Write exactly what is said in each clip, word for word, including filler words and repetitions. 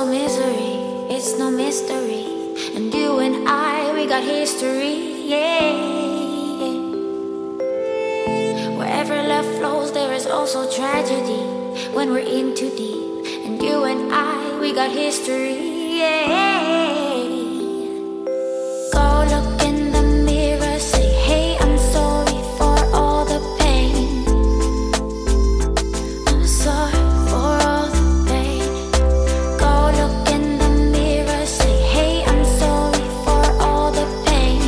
so misery, it's no mystery. And you and I, we got history, yeah. Wherever love flows, there is also tragedy when we're in too deep. And you and I, we got history, yeah. Go look in the mirror, say, hey, I'm sorry for all the pain. I'm sorry for all the pain. Go look in the mirror, say, hey, I'm sorry for all the pain.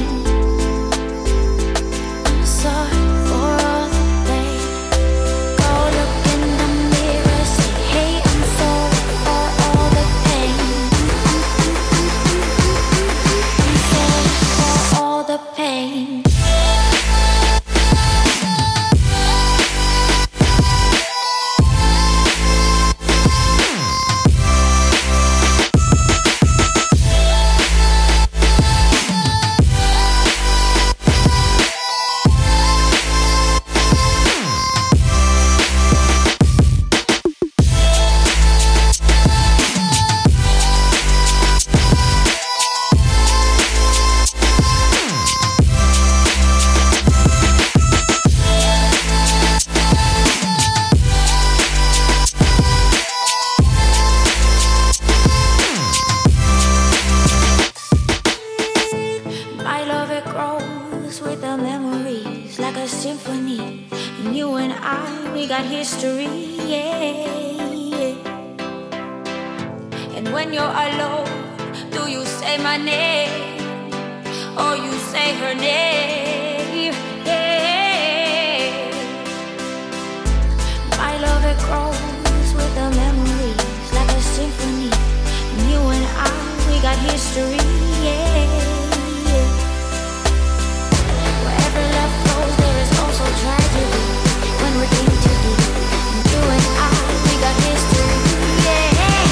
I'm sorry for all the pain. Go look in the mirror, say, hey, I'm sorry for all the pain. I'm sorry for all the pain. My love, it grows with the memories like a symphony. And you and I, we got history, yeah. And when you're alone, do you say my name or you say her name? Yeah. My love, it grows with the memories like a symphony. And you and I, we got history, yeah. Wherever love flows, there is also tragedy when we're in too deep. And you and I, we got history, yeah.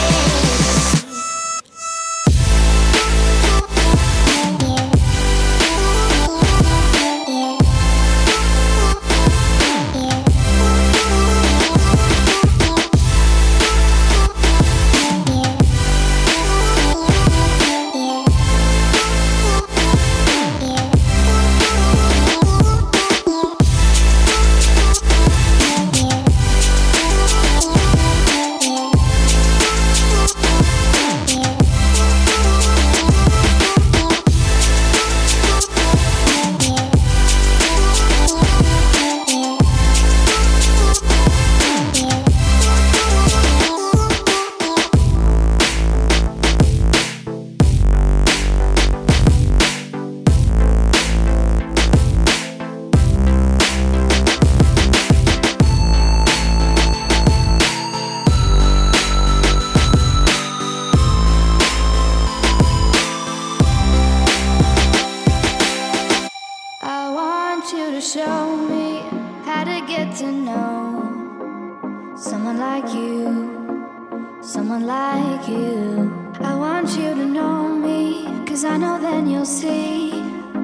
I want you to show me how to get to know someone like you, someone like you. I want you to know me, cause I know then you'll see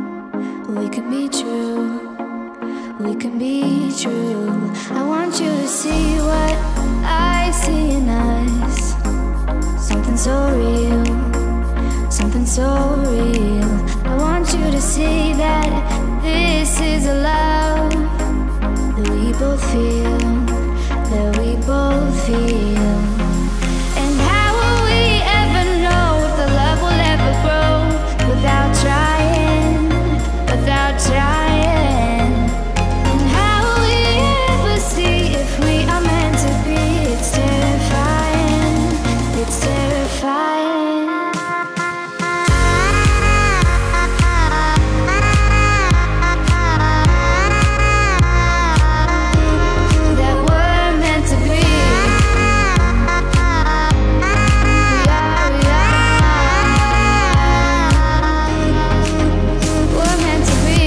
we can be true, we can be true. I want you to see what I see in us, something so real, something so real. I want you to see that this is a love that we both feel, that we both feel. And how will we ever know if the love will ever grow without trying, without trying? And how will we ever see if we are meant to be? It's terrifying, it's terrifying. That we're meant to be. We are, we are. We're meant to be.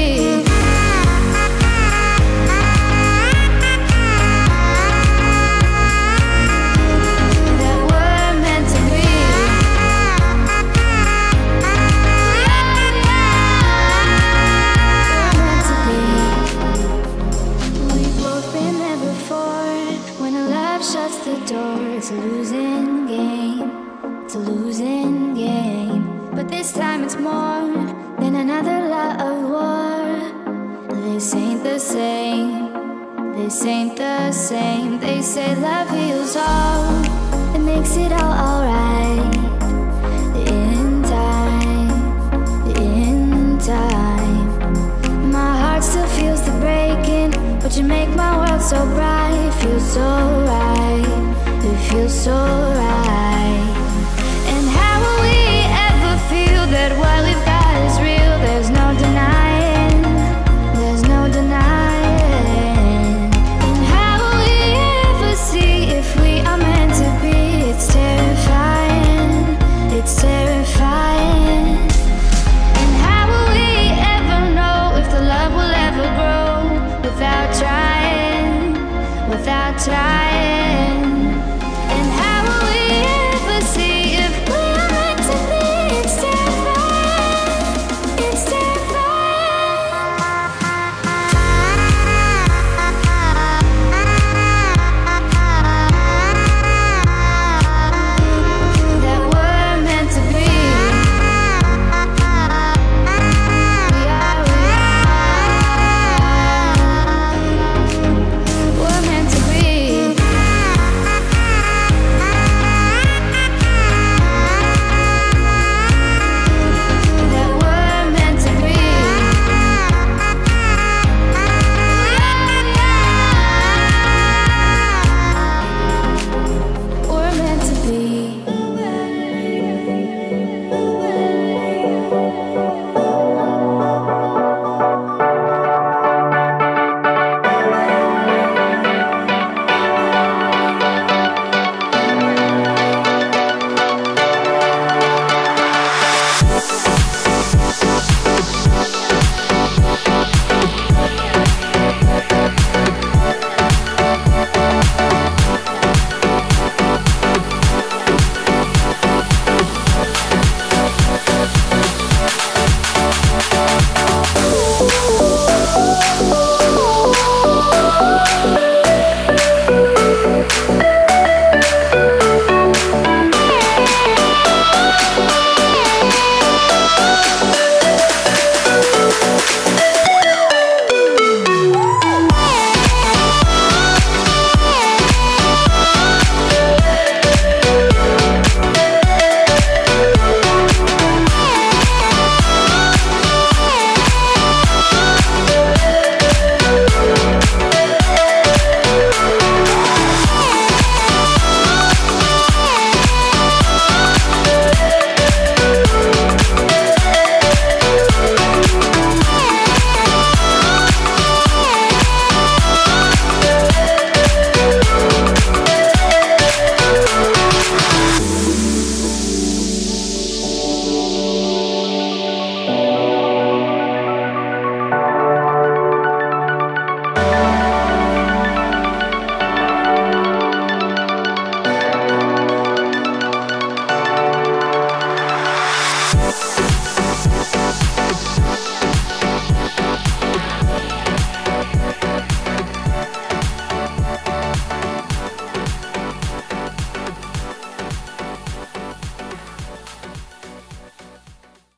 That we're meant to be. We've both been there before. When a love shuts the door, it's a losing game. It's a losing game, but this time it's more than another love war. This ain't the same, this ain't the same. They say love heals all, it makes it all alright. In time, in time, my heart still feels the breaking, but you make my world so bright. It feels so right, it feels so